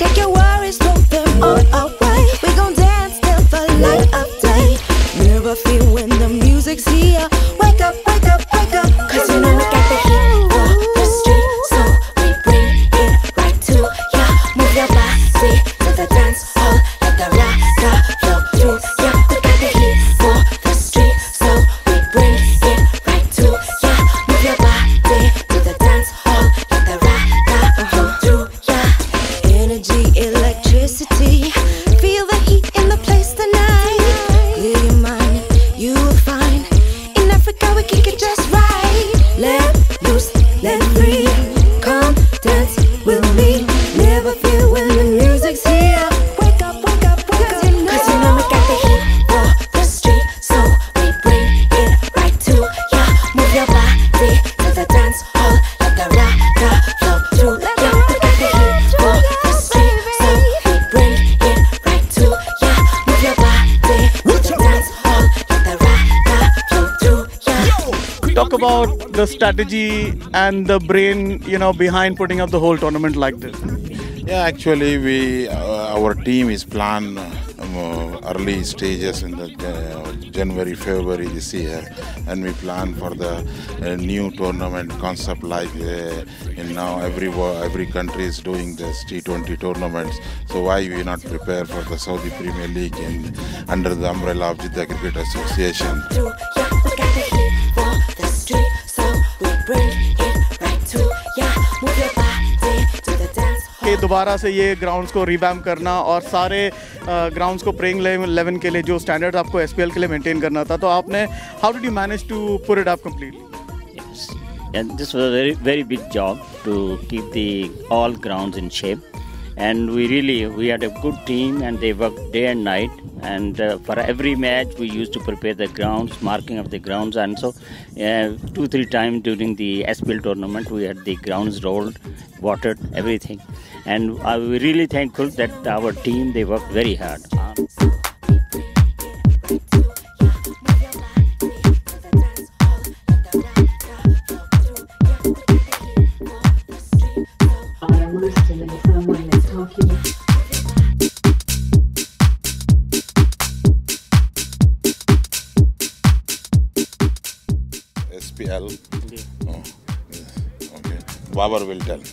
Take your worries, throw them all away. We gon' dance till the light of day. Never feel when the music's here. Wake up, wake up, wake up. Cause you know we got the heat for the street, so we bring it right to ya. Move your body to the dance hall. Let the rasta flow through ya. We got the heat for the street, so we bring it right to ya. Move your body to the dance hall. Let the rasta flow through ya. Energy, electricity. Feel the heat in the place tonight. Clear your mind, you will find. In Africa we kick it just right. Let loose, let free. Come dance with me. Never feel when the music's here. Wake up, wake up, wake up. Cause you know we got the heat for the street, so we bring it right to ya. Move your body to the dance hall. Let the rasta flow through ya. We got the heat for the street, so we bring it right to ya. Move your body to the dance hall. Let the rasta flow through ya. Talk about the strategy and the brain, behind putting up the whole tournament like this. Yeah, actually, our team is planned early stages in the January, February this year, and we plan for the new tournament concept like in now every country is doing this T20 tournaments. So why we not prepare for the Saudi Premier League under the umbrella of Jeddah Cricket Association? कि दोबारा से ये grounds को revamp करना और सारे grounds को playing 11 के लिए जो स्टैंडर्ड्स आपको SPL के लिए मेंटेन करना था, तो आपने how did you manage to put it up completely? And this was a very, very big job to keep all grounds in shape. And we had a good team, and they worked day and night. And for every match, we used to prepare the grounds, marking of the grounds. And so 2-3 times during the SPL tournament, we had the grounds rolled, watered, everything. And we're really thankful that our team, they worked very hard. SPL? Oh, okay. Babar will tell.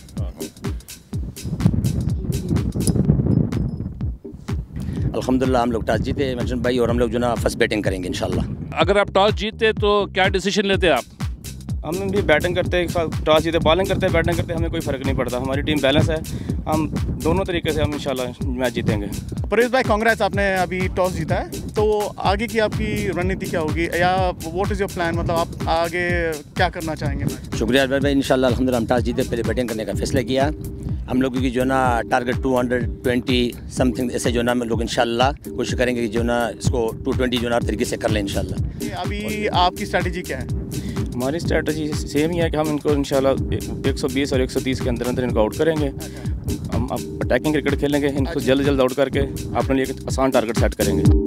अल्हम्दुलिल्लाह हम लोग toss जीते मजन भाई, और हम लोग जो ना फर्स्ट बैटिंग करेंगे इंशाल्लाह। अगर आप टॉस जीते तो क्या डिसीजन लेते हैं आप? हम भी बैटिंग करते, टॉस जीते बॉलिंग करते, बैटिंग करते, हमें कोई फ़र्क नहीं पड़ता। हमारी टीम बैलेंस है, हम दोनों तरीके से हम इंशाल्लाह मैच जीतेंगे। परेश भाई, कांग्रेस, आपने अभी टॉस जीता है, तो आगे की आपकी रणनीति क्या होगी, या व्हाट इज़ योर प्लान? मतलब आप आगे क्या करना चाहेंगे? शुक्रिया भाई, इंशाल्लाह अल्हम्दुलिल्लाह हम टॉस जीते, पहले बैटिंग करने का फैसला किया। हम लोगों की जो ना टारगेट 220 समथिंग ऐसे जो ना हम लोग इंशाल्लाह कोशिश करेंगे कि जो ना इसको 220 जो ना तरीके से कर लें इंशाल्लाह। अभी आपकी स्ट्रैटेजी क्या है? हमारी स्ट्रैटेजी सेम ही है कि हम इनको इंशाल्लाह 120 और 130 के अंदर अंदर इनको आउट करेंगे। हम अटैकिंग क्रिकेट खेलेंगे, इनको जल्द जल्द आउट करके अपने लिए एक आसान टारगेट सेट करेंगे।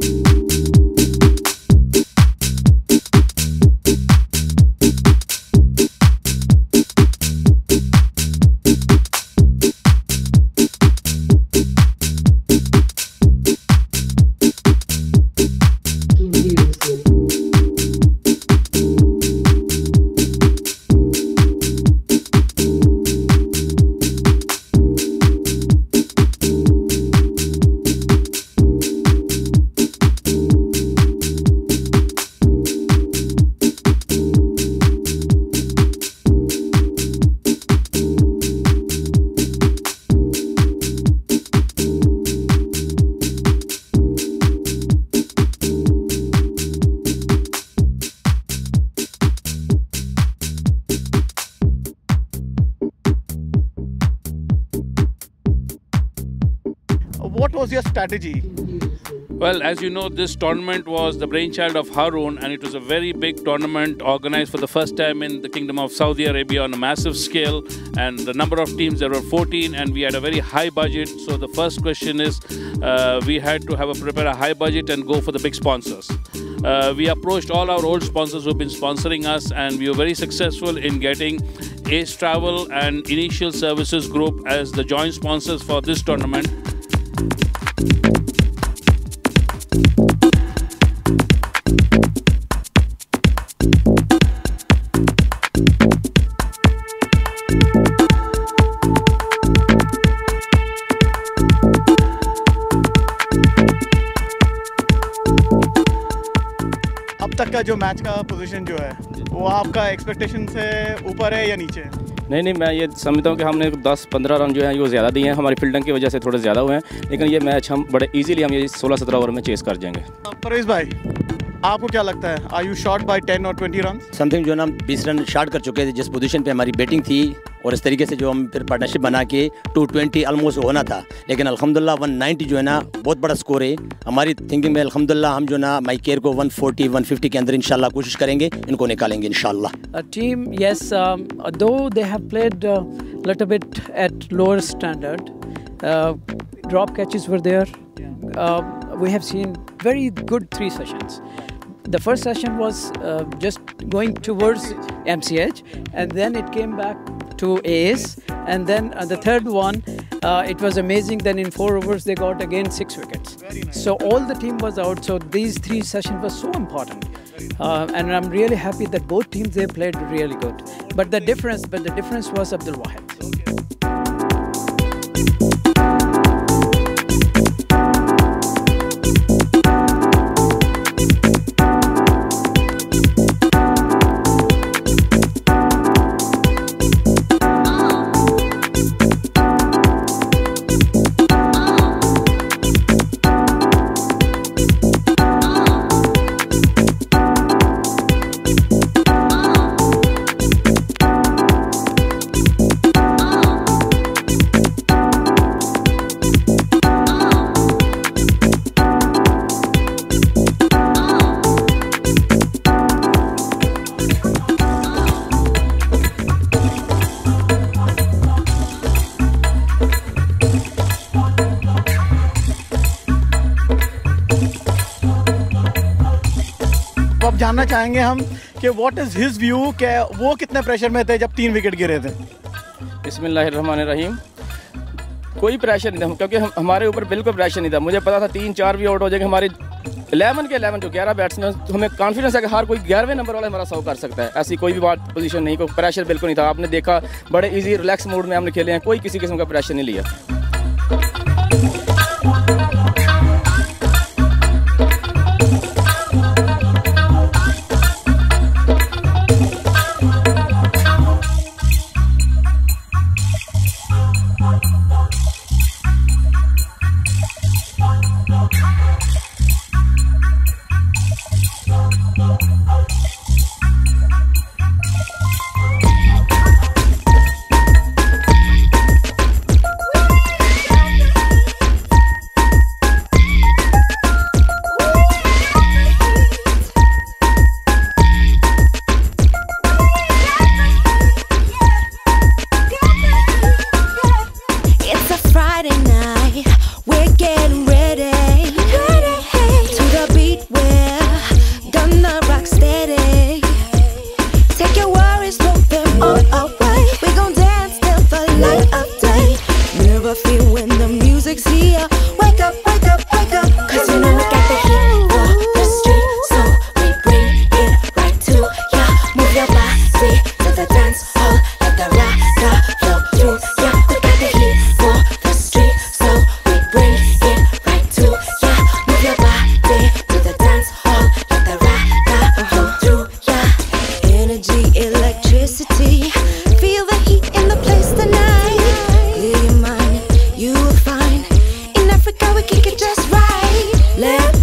What was your strategy? Well, as you know, this tournament was the brainchild of Harun, and it was a very big tournament organized for the first time in the Kingdom of Saudi Arabia on a massive scale. And the number of teams, there were 14, and we had a very high budget. So the first question is, we had to prepare a high budget and go for the big sponsors. We approached all our old sponsors who have been sponsoring us, and we were very successful in getting Ace Travel and Initial Services Group as the joint sponsors for this tournament. अब तक का जो match का position जो है वो आपका expectation से ऊपर है या नीचे है? नहीं, मैं ये समझता हूँ कि हमने 10-15 रन जो हैं वो ज़्यादा दिए हैं, हमारी फील्डिंग की वजह से थोड़े ज़्यादा हुए हैं, लेकिन ये मैच हम बड़े इजीली हम ये 16-17 ओवर में चेस कर जाएंगे। परवेज भाई, आपको क्या लगता है, आर यू शॉर्ट बाय 10 और 20 रन? समथिंग जो है ना, हम 20 रन शॉर्ट कर चुके थे जिस पोजीशन पे हमारी बैटिंग थी, और इस तरीके से जो हम फिर पार्टनरशिप बना के 220 ऑलमोस्ट होना था, लेकिन अल्हम्दुलिल्लाह 190 जो है ना बहुत बड़ा स्कोर है हमारी थिंकिंग में। अल्हम्दुलिल्लाह हम जो ना माई केयर को 140-150 के अंदर इंशाल्लाह कोशिश करेंगे, इनको निकालेंगे इंशाल्लाह। Team, yes, though they have played a little bit at lower standard, drop catches were there. We have seen very good 3 sessions. The first session was just going towards MCH, and then it came back to Ace, and then the third one, it was amazing. Then in 4 overs they got again 6 wickets. So all the team was out. So these 3 sessions were so important, and I'm really happy that both teams they played really good. But the difference was Abdul Wahid. अब जानना चाहेंगे हम कि what is his view, कि वो कितने pressure में थे जब 3 विकेट गिरे थे? बिस्मिल्लाहिर्रहमानिर्रहीम। कोई प्रेशर नहीं था, क्योंकि हमारे ऊपर बिल्कुल प्रेशर नहीं था। मुझे पता था 3-4 भी आउट हो जाएंगे। हमारे 11 के 11 जो 11 बैट्समैन, तो हमें कॉन्फिडेंस है कि हर कोई 11वें नंबर वाला हमारा 100 कर सकता है। ऐसी कोई भी बात पोजीशन नहीं, कोई प्रेशर बिल्कुल नहीं था। आपने देखा बड़े इजी रिलैक्स मूड में हमने खेले हैं, कोई किसी किस्म का प्रेशर नहीं लिया। Let